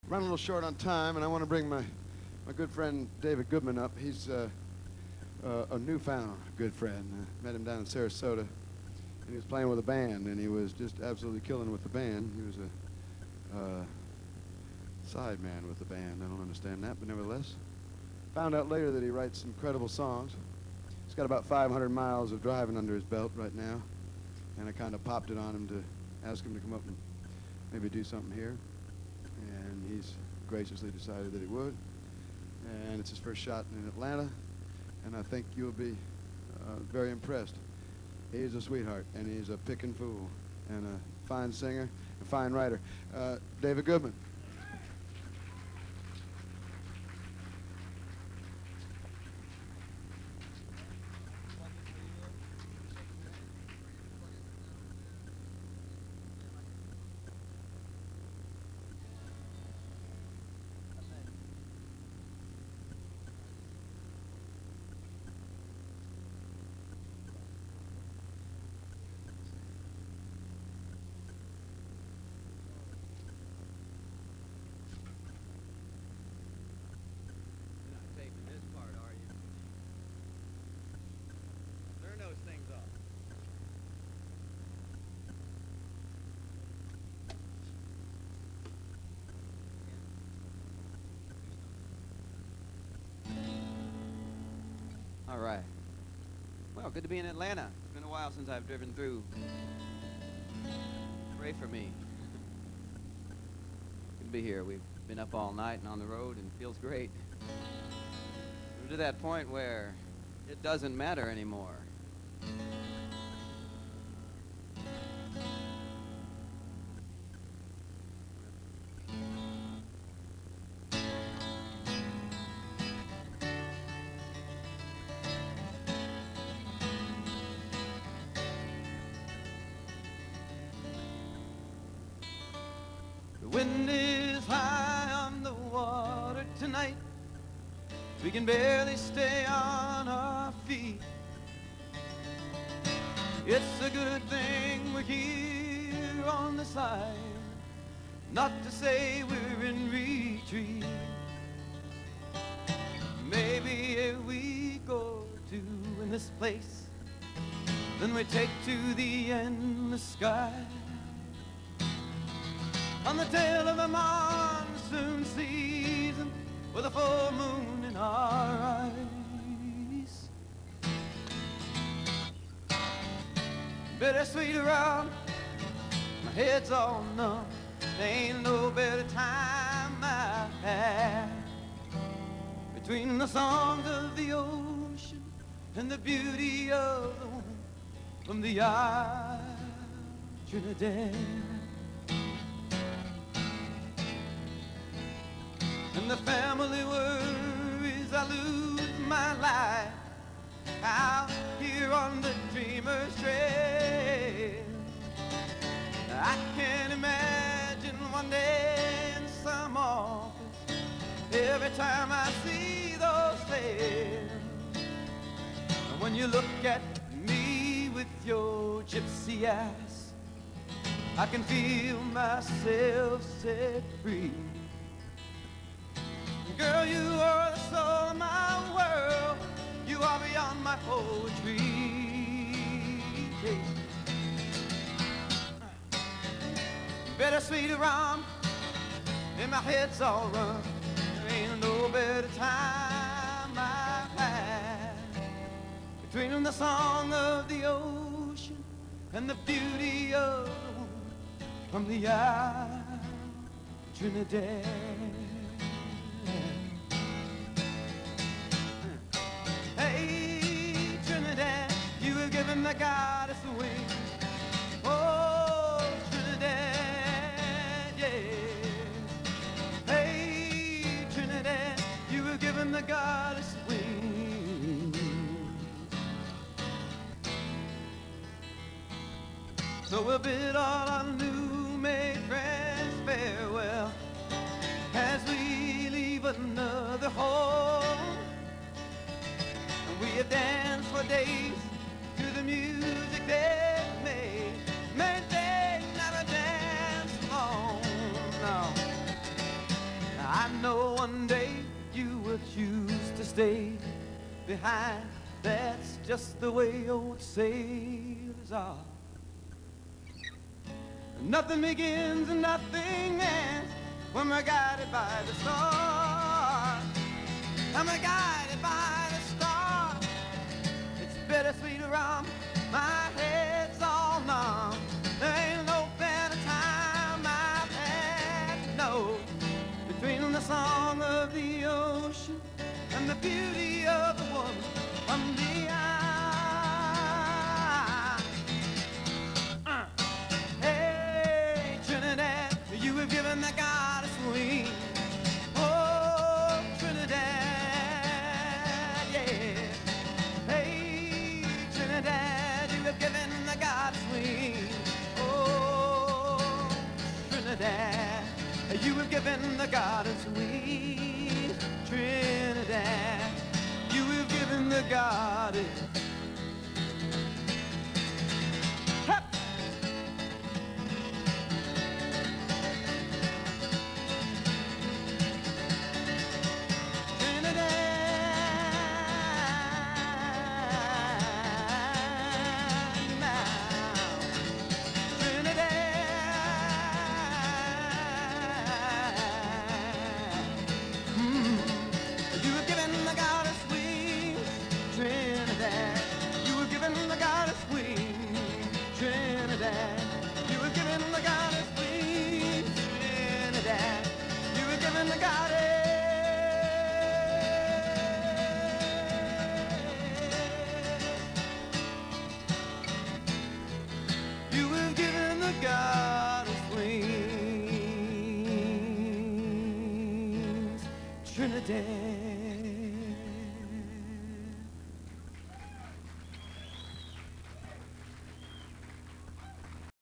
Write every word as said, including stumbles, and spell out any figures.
Running a little short on time, and I want to bring my, my good friend David Goodman up. He's uh, uh, a newfound good friend. I met him down in Sarasota, and he was playing with a band, and he was just absolutely killing with the band. He was a uh, side man with the band. I don't understand that, but nevertheless. Found out later that he writes incredible songs. He's got about five hundred miles of driving under his belt right now, and I kind of popped it on him to ask him to come up and maybe do something here. And he's graciously decided that he would. And it's his first shot in Atlanta, and I think you'll be uh, very impressed. He's a sweetheart, and he's a pickin' fool, and a fine singer, a fine writer. Uh, David Goodman. All right. Well, good to be in Atlanta. It's been a while since I've driven through. Pray for me. Good to be here. We've been up all night and on the road, and it feels great. We're to that point where it doesn't matter anymore. The wind is high on the water tonight. We can barely stay on our feet. It's a good thing we're here on the side, not to say we're in retreat. Maybe a week or two in this place, then we take to the endless sky. On the tail of a monsoon season, with a full moon in our eyes. Bittersweet around, my head's all numb. There ain't no better time I've had. Between the songs of the ocean and the beauty of the woman from the Isle of Trinidad. And the family worries I lose my life out here on the dreamer's trail. I can imagine one day in some office, every time I see those faces. And when you look at me with your gypsy eyes, I can feel myself set free. Girl, you are the soul of my world. You are beyond my poetry. Bittersweet around, and my head's all run. There ain't no better time I've had. Between the song of the ocean and the beauty of the woman from the Isle of Trinidad. Hey, Trinidad, you have given the goddess a wing. Oh, Trinidad, yeah. Hey, Trinidad, you have given the goddess a wing. So we'll bid all our new-made friends farewell as we leave another home. We have danced for days to the music they made. May they never dance alone, no. know one day you will choose to stay behind. That's just the way old sailors are. Nothing begins and nothing ends when we're guided by the stars. And we're guided by the stars. It's bittersweet around, my head's all numb. There ain't no better time I've had to know. Between the song of the ocean and the beauty of the woman from the eye. Uh. Hey, Trinidad, you have given the goddess wings. Oh, Trinidad, yeah. Hey, Trinidad, you have given the goddess wings. Oh, Trinidad, you have given the goddess wings. Trinidad, you have given the goddess. Hup! Trinidad.